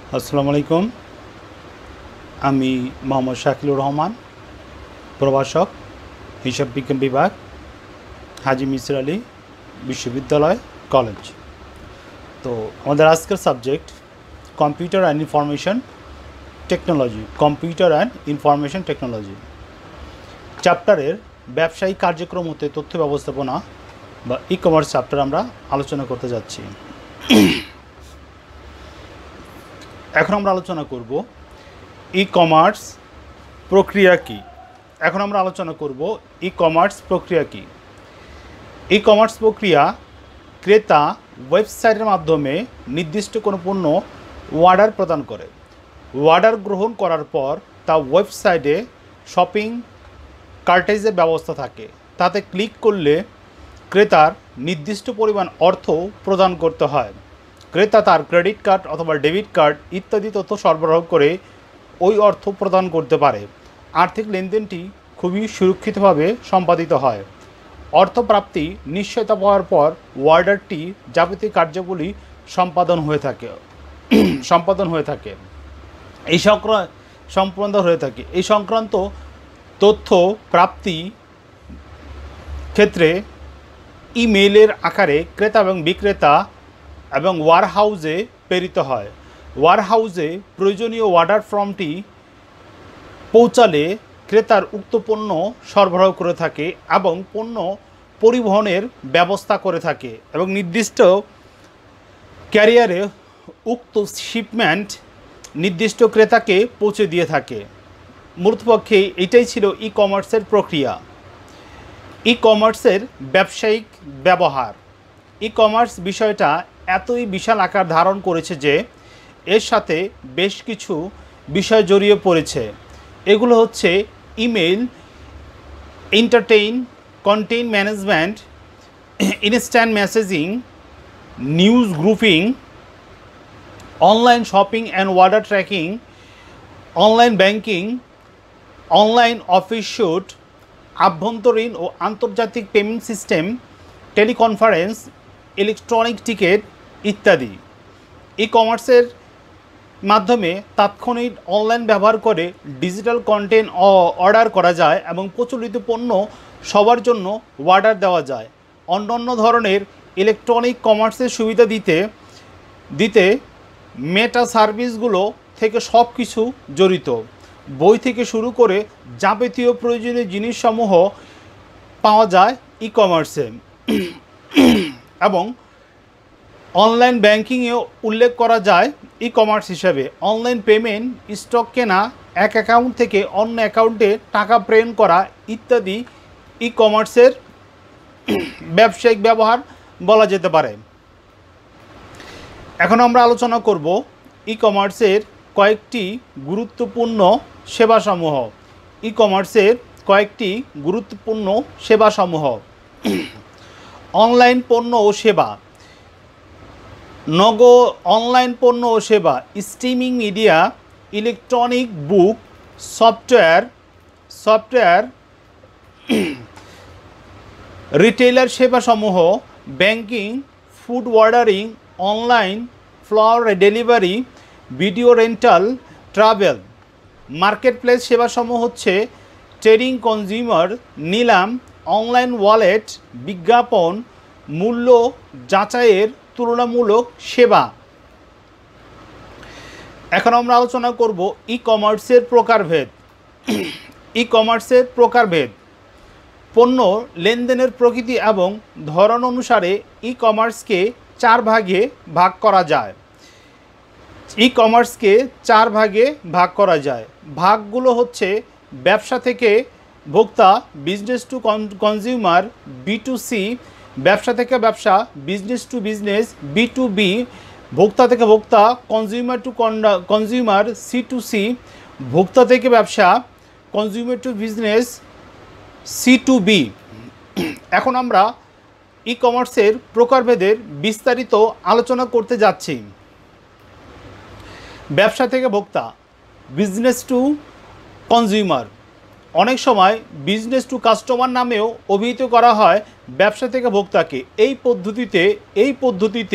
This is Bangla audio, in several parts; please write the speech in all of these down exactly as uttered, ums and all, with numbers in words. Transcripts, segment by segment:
আসসালামু আলাইকুম। আমি মোহাম্মদ শাকিলুর রহমান, প্রভাষক, হিসাব বিজ্ঞান বিভাগ, হাজি মিসির আলী বিশ্ববিদ্যালয় কলেজ। তো আমাদের আজকের subject computer and information technology computer and information technology চ্যাপ্টারের ব্যবসায়িক কার্যক্রম হতে তথ্য ব্যবস্থাপনা বা ই কমার্স চ্যাপ্টার আমরা আলোচনা করতে যাচ্ছি। এখন আমরা আলোচনা করব ই কমার্স প্রক্রিয়া কী। এখন আমরা আলোচনা করব ই কমার্স প্রক্রিয়া কী। ই কমার্স প্রক্রিয়া ক্রেতা ওয়েবসাইটের মাধ্যমে নির্দিষ্ট কোনো পণ্য অর্ডার প্রদান করে। অর্ডার গ্রহণ করার পর তা ওয়েবসাইটে শপিং কার্টেজের ব্যবস্থা থাকে। তাতে ক্লিক করলে ক্রেতার নির্দিষ্ট পরিমাণ অর্থ প্রদান করতে হয়। ক্রেতা তার ক্রেডিট কার্ড অথবা ডেবিট কার্ড ইত্যাদি তথ্য সরবরাহ করে ওই অর্থ প্রদান করতে পারে। আর্থিক লেনদেনটি খুবই সুরক্ষিতভাবে সম্পাদিত হয়। অর্থপ্রাপ্তি নিশ্চয়তা পাওয়ার পর অর্ডারটি যাবতীয় কার্যাবলী সম্পাদন হয়ে থাকে সম্পাদন হয়ে থাকে এই সংক্রান্ত সম্পন্ন হয়ে থাকে এই সংক্রান্ত তথ্য প্রাপ্তি ক্ষেত্রে ইমেইলের আকারে ক্রেতা এবং বিক্রেতা এবং ওয়ারহাউসে প্রেরিত হয়। ওয়ারহাউসে প্রয়োজনীয় অর্ডার ফর্মটি পৌঁছালে ক্রেতার উক্ত পণ্য সরবরাহ করে থাকে এবং পণ্য পরিবহনের ব্যবস্থা করে থাকে এবং নির্দিষ্ট ক্যারিয়ারে উক্ত শিপমেন্ট নির্দিষ্ট ক্রেতাকে পৌঁছে দিয়ে থাকে। মূলতপক্ষে এটাই ছিল ই কমার্সের প্রক্রিয়া। ই কমার্সের ব্যবসায়িক ব্যবহার। ই কমার্স বিষয়টা এতই বিশাল আকার ধারণ করেছে যে এর সাথে বেশ কিছু বিষয় জড়িয়ে পড়েছে। এগুলো হচ্ছে email, entertain, content management, instant messaging, news grouping, online shopping and order tracking, online banking, online office suite, আভ্যন্তরীণ ও আন্তর্জাতিক payment system, teleconference, electronic ticket ইত্যাদি। ই কমার্সের মাধ্যমে তাৎক্ষণিক অনলাইন ব্যবহার করে ডিজিটাল কন্টেন্ট অর্ডার করা যায় এবং প্রচলিত পণ্য সবার জন্য অর্ডার দেওয়া যায়। অন্যান্য ধরনের ইলেকট্রনিক কমার্সের সুবিধা দিতে দিতে মেটা সার্ভিসগুলো থেকে সব কিছু জড়িত। বই থেকে শুরু করে যাবতীয় প্রয়োজনীয় জিনিসসমূহ পাওয়া যায় ই কমার্সে এবং অনলাইন ব্যাংকিংয়েও উল্লেখ করা যায় ই কমার্স হিসাবে। অনলাইন পেমেন্ট, স্টক কেনা, এক অ্যাকাউন্ট থেকে অন্য অ্যাকাউন্টে টাকা প্রেরণ করা ইত্যাদি ই কমার্সের ব্যবসায়িক ব্যবহার বলা যেতে পারে। এখন আমরা আলোচনা করব ই কমার্সের কয়েকটি গুরুত্বপূর্ণ সেবাসমূহ। ই কমার্সের কয়েকটি গুরুত্বপূর্ণ সেবাসমূহ। অনলাইন পণ্য ও সেবা। নগ অনলাইন পণ্য ও সেবা, streaming media, electronic book, software software retailer সেবাসমূহ, banking, food ordering, online flower delivery, video rental, travel. Marketplace সেবাসমূহ হচ্ছে ট্রেডিং, কনজিউমার, নিলাম, অনলাইন ওয়ালেট, বিজ্ঞাপন, মূল্য যাচাইয়ের তুলনামূলক সেবা। এখন আমরা আলোচনা করব ই কমার্সের প্রকারভেদ। ই কমার্সের প্রকারভেদ। পণ্য লেনদেনের প্রকৃতি এবং ধরন অনুসারে ই কমার্সকে চার ভাগে ভাগ করা যায়। ই কমার্সকে চার ভাগে ভাগ করা যায়। ভাগগুলো হচ্ছে ব্যবসা থেকে ভোক্তা, business to consumer, B to C, ব্যবসা থেকে ব্যবসা, business to business, B to B, ভোক্তা থেকে ভোক্তা, consumer to consumer, C to C, ভোক্তা থেকে ব্যবসা, consumer to business, C to B. এখন আমরা ই কমার্সের প্রকারভেদের বিস্তারিত আলোচনা করতে যাচ্ছি। ব্যবসা থেকে ভোক্তা, বিজনেস টু কনজিউমার। অনেক সময় বিজনেস টু কাস্টমার নামেও অভিহিত করা হয় ব্যবসা থেকে ভোক্তাকে। এই পদ্ধতিতে এই পদ্ধতিতে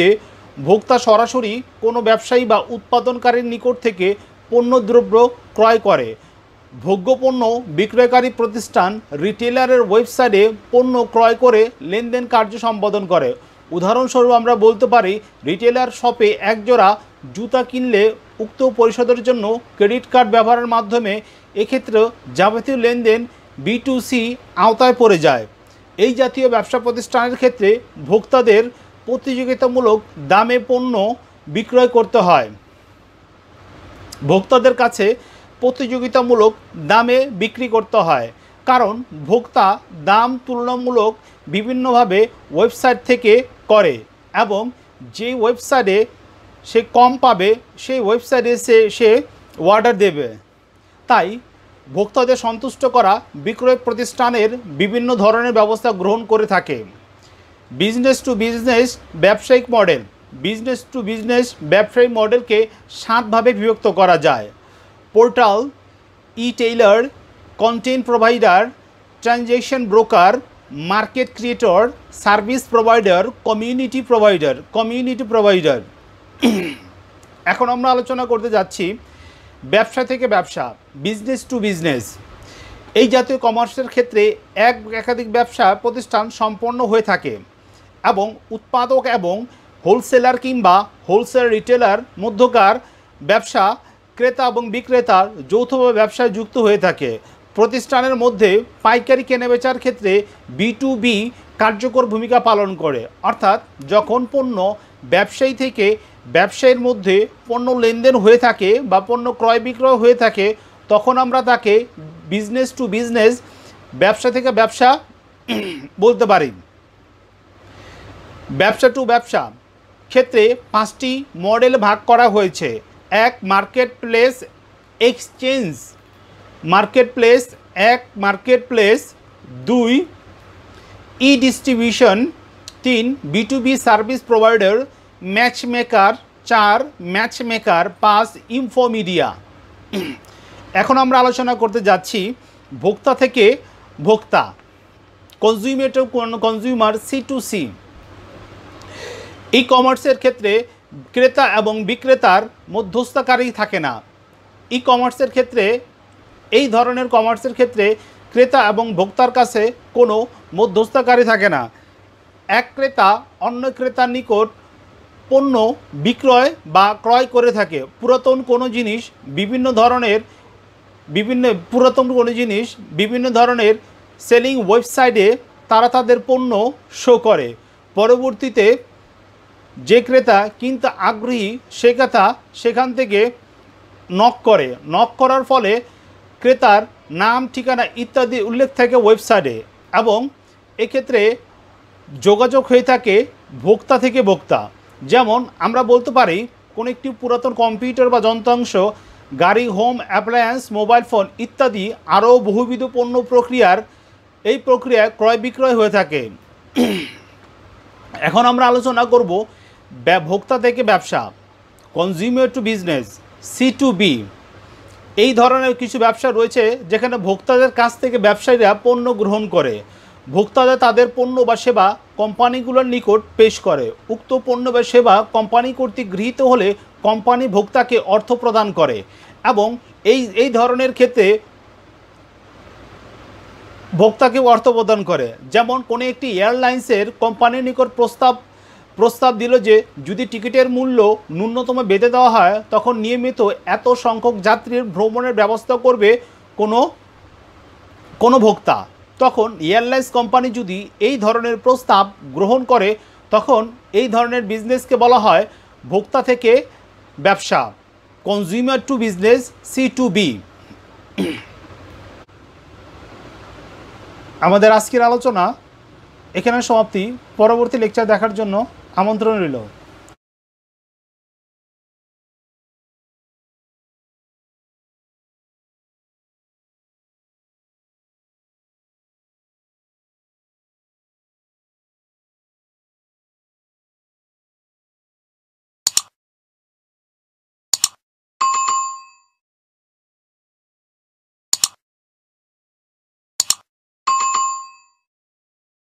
ভোক্তা সরাসরি কোনো ব্যবসায়ী বা উৎপাদনকারীর নিকট থেকে পণ্যদ্রব্য ক্রয় করে। ভোগ্যপণ্য বিক্রয়কারী প্রতিষ্ঠান রিটেলারের ওয়েবসাইটে পণ্য ক্রয় করে লেনদেন কার্য সম্পাদন করে। উদাহরণস্বরূপ আমরা বলতে পারি রিটেলার শপে একজোড়া জুতা কিনলে উক্ত পরিশোধের জন্য ক্রেডিট কার্ড ব্যবহারের মাধ্যমে এক্ষেত্রে যাবতীয় লেনদেন বি টু সি আওতায় পড়ে যায়। এই জাতীয় ব্যবসা প্রতিষ্ঠানের ক্ষেত্রে ভোক্তাদের প্রতিযোগিতামূলক দামে পণ্য বিক্রয় করতে হয়। ভোক্তাদের কাছে প্রতিযোগিতামূলক দামে বিক্রি করতে হয়, কারণ ভোক্তা দাম তুলনামূলক বিভিন্নভাবে ওয়েবসাইট থেকে করে এবং যে ওয়েবসাইটে সে কম পাবে সেই ওয়েবসাইটে সে সে অর্ডার দেবে। তাই ভোক্তাদের সন্তুষ্ট করা বিক্রয় প্রতিষ্ঠানের বিভিন্ন ধরনের ব্যবস্থা গ্রহণ করে থাকে। বিজনেস টু বিজনেস ব্যবসায়িক মডেল। বিজনেস টু বিজনেস ব্যবসায়িক মডেলকে সাতভাবে বিভক্ত করা যায়: portal, e tailer, content provider, transaction broker, market creator, service provider, community provider community provider এখন আমরা আলোচনা করতে যাচ্ছি ব্যবসা থেকে ব্যবসা, বিজনেস টু বিজনেস। এই জাতীয় কমার্সের ক্ষেত্রে এক একাধিক ব্যবসা প্রতিষ্ঠান সম্পন্ন হয়ে থাকে এবং উৎপাদক এবং হোলসেলার কিংবা হোলসেল রিটেলার মধ্যকার ব্যবসা ক্রেতা এবং বিক্রেতার যৌথভাবে ব্যবসায় যুক্ত হয়ে থাকে। প্রতিষ্ঠানের মধ্যে পাইকারি কেনাবেচার ক্ষেত্রে বি টু বি কার্যকর ভূমিকা পালন করে, অর্থাৎ যখন পণ্য ব্যবসায়ী থেকে ব্যবসায়ীর মধ্যে পণ্য লেনদেন হয়ে থাকে বা পণ্য ক্রয় বিক্রয় হয়ে থাকে তখন আমরা তাকে বিজনেস টু বিজনেস ব্যবসা থেকে ব্যবসা বলতে পারি। ব্যবসা টু ব্যবসা ক্ষেত্রে পাঁচটি মডেল ভাগ করা হয়েছে। এক, market place exchange market place এক মার্কেট প্লেস দুই, ই ডিস্ট্রিবিউশন তিন, B to B service provider, match maker চার, ম্যাচ মেকার পাঁচ, ইনফোমিডিয়া। এখন আমরা আলোচনা করতে যাচ্ছি ভোক্তা থেকে ভোক্তা, consumer to consumer, C to C. E কমার্সের ক্ষেত্রে ক্রেতা এবং বিক্রেতার মধ্যস্থকারী থাকে না। ই কমার্সের ক্ষেত্রে এই ধরনের কমার্সের ক্ষেত্রে ক্রেতা এবং ভোক্তার কাছে কোনো মধ্যস্থকারী থাকে না। এক ক্রেতা অন্য ক্রেতার নিকট পণ্য বিক্রয় বা ক্রয় করে থাকে। পুরাতন কোনো জিনিস বিভিন্ন ধরনের বিভিন্ন পুরাতন কোনো জিনিস বিভিন্ন ধরনের সেলিং ওয়েবসাইটে তারা তাদের পণ্য শো করে। পরবর্তীতে যে ক্রেতা কিনতে আগ্রহী সে ক্রেতা সেখান থেকে নক করে। নক করার ফলে ক্রেতার নাম, ঠিকানা ইত্যাদি উল্লেখ থাকে ওয়েবসাইটে এবং এক্ষেত্রে যোগাযোগ হয়ে থাকে ভোক্তা থেকে ভোক্তা। যেমন আমরা বলতে পারি কোনো একটি পুরাতন কম্পিউটার বা যন্ত্রাংশ, গাড়ি, হোম অ্যাপ্লায়েন্স, মোবাইল ফোন ইত্যাদি আরও বহুবিধ পণ্য প্রক্রিয়ার এই প্রক্রিয়ায় ক্রয় বিক্রয় হয়ে থাকে। এখন আমরা আলোচনা করব ভোক্তা থেকে ব্যবসা, consumer to business, C to B. এই ধরনের কিছু ব্যবসা রয়েছে যেখানে ভোক্তাদের কাছ থেকে ব্যবসায়ীরা পণ্য গ্রহণ করে। ভোক্তারা তাদের পণ্য বা সেবা কোম্পানিগুলোর নিকট পেশ করে। উক্ত পণ্য বা সেবা কোম্পানি কর্তৃক গৃহীত হলে কোম্পানি ভোক্তাকে অর্থ প্রদান করে এবং এই এই ধরনের ক্ষেত্রে ভোক্তাকেও অর্থ প্রদান করে। যেমন কোনো একটি এয়ারলাইন্সের কোম্পানির নিকট প্রস্তাব প্রস্তাব দিল যে যদি টিকিটের মূল্য ন্যূনতম বেঁধে দেওয়া হয় তখন নিয়মিত এত সংখ্যক যাত্রীর ভ্রমণের ব্যবস্থা করবে কোনো কোনো ভোক্তা। তখন এয়ারলাইন্স কোম্পানি যদি এই ধরনের প্রস্তাব গ্রহণ করে তখন এই ধরনের বিজনেসকে বলা হয় ভোক্তা থেকে ব্যবসা, consumer to business, C to B. আমাদের আজকের আলোচনা এখানে সমাপ্তি। পরবর্তী লেকচার দেখার জন্য আমন্ত্রণ রইল।